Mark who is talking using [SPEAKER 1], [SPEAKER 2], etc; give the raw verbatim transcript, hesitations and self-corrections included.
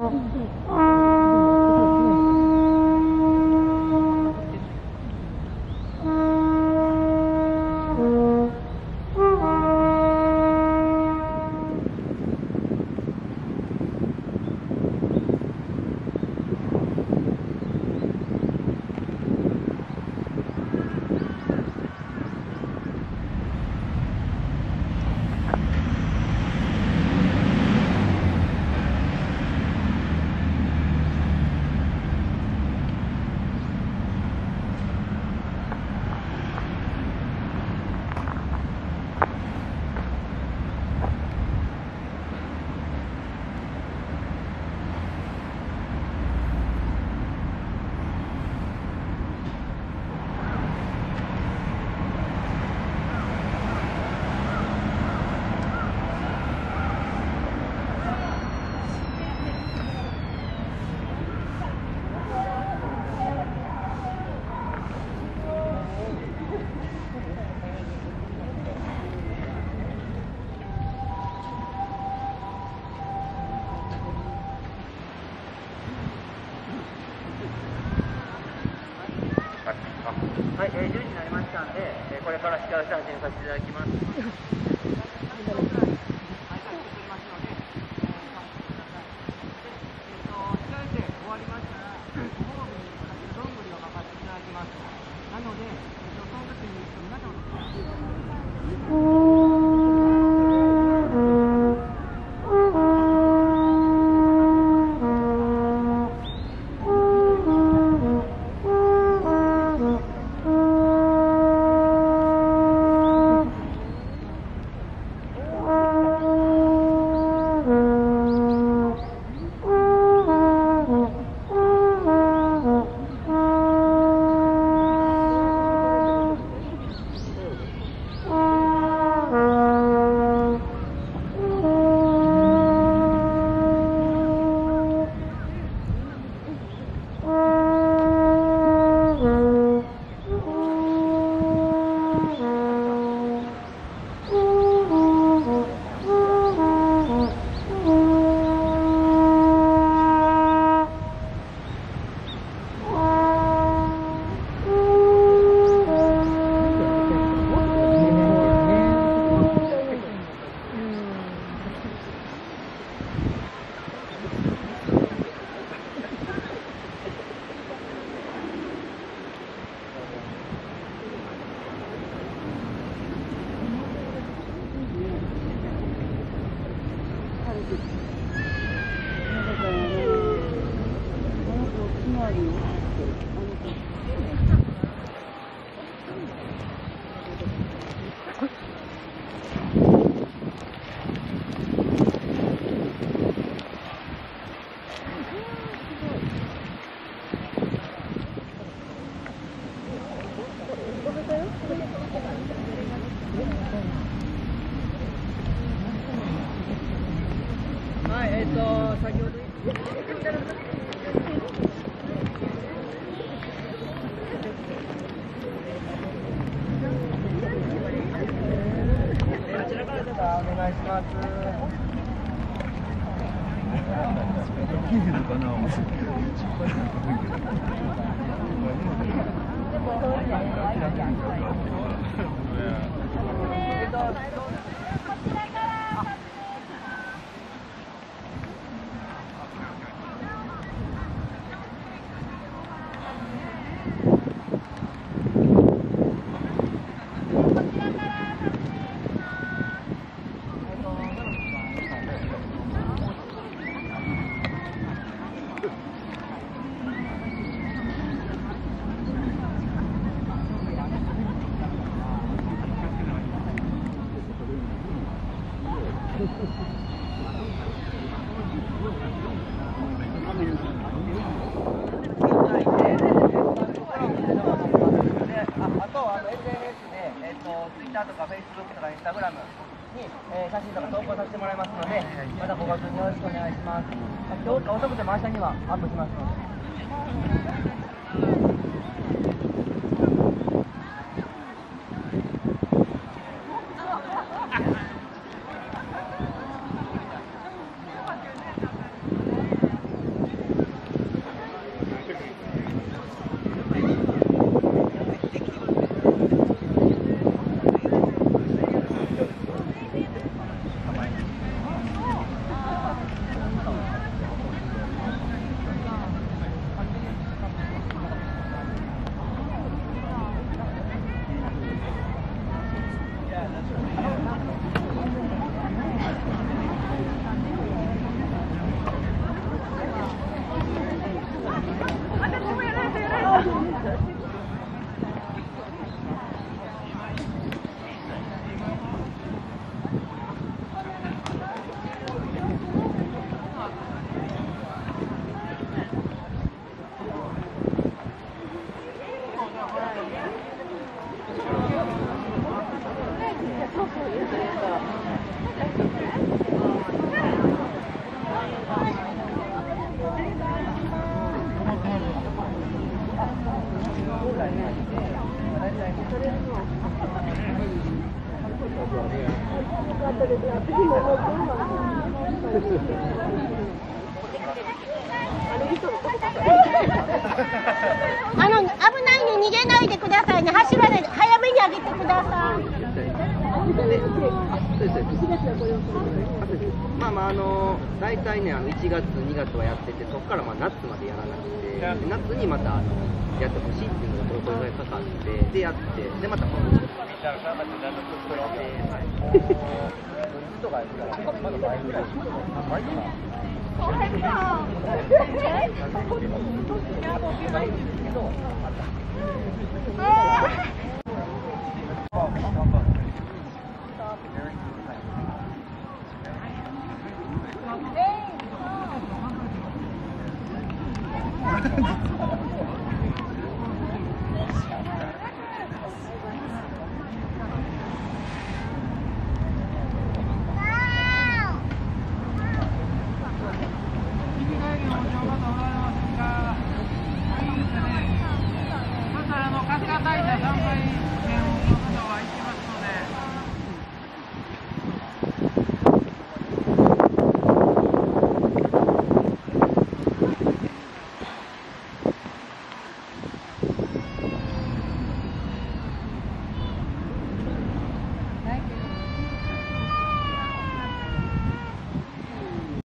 [SPEAKER 1] はい、えー、じゅうじになりましたんで、えー、これから試験写真させていただきます。はい、えっ、ー、と先ほどあちらからお願いします。Twitter とか Facebook とか Instagram に、えー、写真とか投稿させてもらいますので、またご確認よろしくお願いします。今日遅くても明日にはアップしますので。
[SPEAKER 2] あの危ないんで逃げないでくださいね。走らないで早めに上げてください。
[SPEAKER 1] まあまああの大体ねあのいちがつにがつはやってて、そこからまあ夏までやらなくて、で夏にまたあのやってほしいっていうのがこれぐらいかかって、でやってでまた今度。